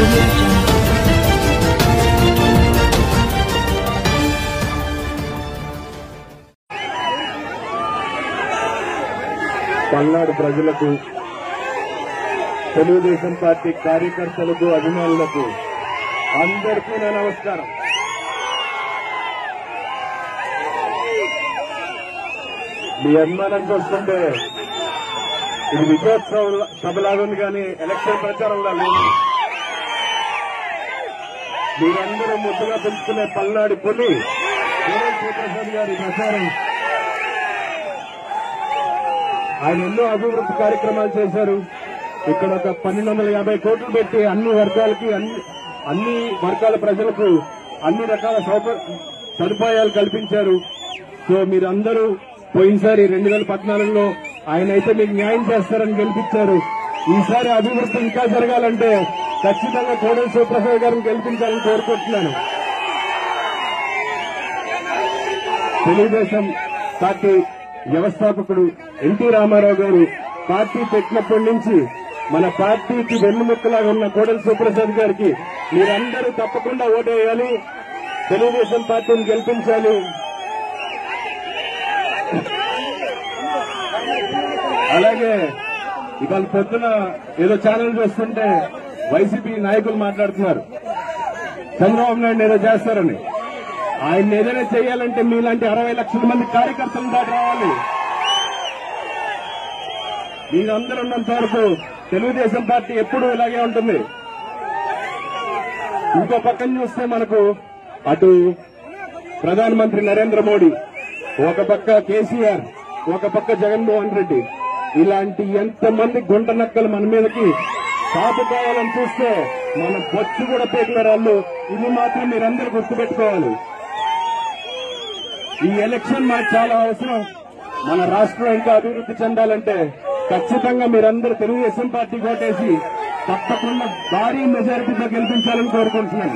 పల్నాడు ప్రజలకు, తెలుగుదేశం పార్టీ కార్యకర్తలకు, అభిమానులకు అందరికీ నా నమస్కారం. మీ అభిమానం చూస్తుంటే ఇది విజయోత్సవ సభలాగా ఉంది, కానీ ఎలక్షన్ ప్రచారంలా లేదు. మీరందరూ ముద్దుగా పెంచుకునే పల్నాడు పులి కోడెల శివప్రసాద్ గారి ప్రచారం. ఆయన ఎన్నో అభివృద్ధి కార్యక్రమాలు చేశారు. ఇక్కడ ఒక 1250 కోట్లు పెట్టి అన్ని వర్గాలకి, అన్ని వర్గాల ప్రజలకు అన్ని రకాల సదుపాయాలు కల్పించారు. సో మీరందరూ పోయినసారి 2014లో ఆయన అయితే మీకు న్యాయం చేస్తారని గెలిపించారు. ఈసారి అభివృద్ధి ఇంకా జరగాలంటే ఖచ్చితంగా కోడెల శివప్రసాద్ గారిని గెలిపించాలని కోరుకుంటున్నాను. తెలుగుదేశం పార్టీ వ్యవస్థాపకుడు ఎన్టీ రామారావు గారు పార్టీ పెట్టినప్పటి నుంచి మన పార్టీకి వెన్నుముక్కలాగా ఉన్న కోడెల శివప్రసాద్ గారికి మీరందరూ తప్పకుండా ఓటేయాలి, తెలుగుదేశం పార్టీని గెలిపించాలి. అలాగే ఇవాళ పొద్దున ఏదో ఛానల్ చూస్తుంటే వైసీపీ నాయకులు మాట్లాడుతున్నారు చంద్రబాబు నాయుడు ఏదో చేస్తారని. ఆయన ఏదైనా చేయాలంటే మీలాంటి 60 లక్షల మంది కార్యకర్తలు దాటి రావాలి. మీరందరూ ఉన్నంత వరకు తెలుగుదేశం పార్టీ ఎప్పుడూ ఇలాగే ఉంటుంది. ఇంకో పక్కన చూస్తే మనకు అటు ప్రధానమంత్రి నరేంద్ర మోడీ, ఒక పక్క కేసీఆర్, ఒక పక్క జగన్మోహన్ రెడ్డి, ఇలాంటి ఎంతమంది గుంట నక్కలు మన మీదకి కాపుకోవాలని చూస్తే మన బొచ్చు కూడా పేకిన రాళ్ళు. ఇది మాత్రం మీరందరూ గుర్తుపెట్టుకోవాలి. ఈ ఎలక్షన్ మనకు చాలా అవసరం. మన రాష్ట్రం ఇంకా అభివృద్ధి చెందాలంటే ఖచ్చితంగా మీరందరూ తెలుగుదేశం పార్టీ ఓటేసి తప్పకుండా భారీ మెజారిటీతో గెలిపించాలని కోరుకుంటున్నాను.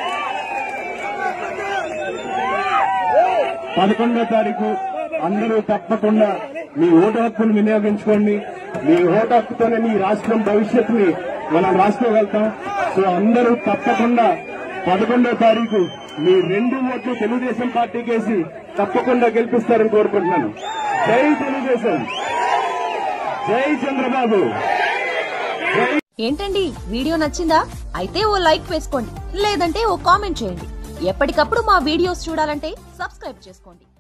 11వ తారీఖు అందరూ తప్పకుండా మీ ఓటు హక్కును వినియోగించుకోండి. మీ ఓటు హక్కుతోనే మీ రాష్ట్రం భవిష్యత్తుని మనం రాసుకోగలుగుతాం. సో అందరూ తప్పకుండా 11వ తారీఖు మీ 2 ఓట్లు తెలుగుదేశం పార్టీకి వేసి తప్పకుండా గెలిపిస్తారని కోరుకుంటున్నాను. జై తెలుగుదేశం, జై చంద్రబాబు. ఏంటండి, వీడియో నచ్చిందా? అయితే ఓ లైక్ వేసుకోండి, లేదంటే ఓ కామెంట్ చేయండి. ఎప్పటికప్పుడు మా వీడియోస్ చూడాలంటే సబ్స్క్రైబ్ చేసుకోండి.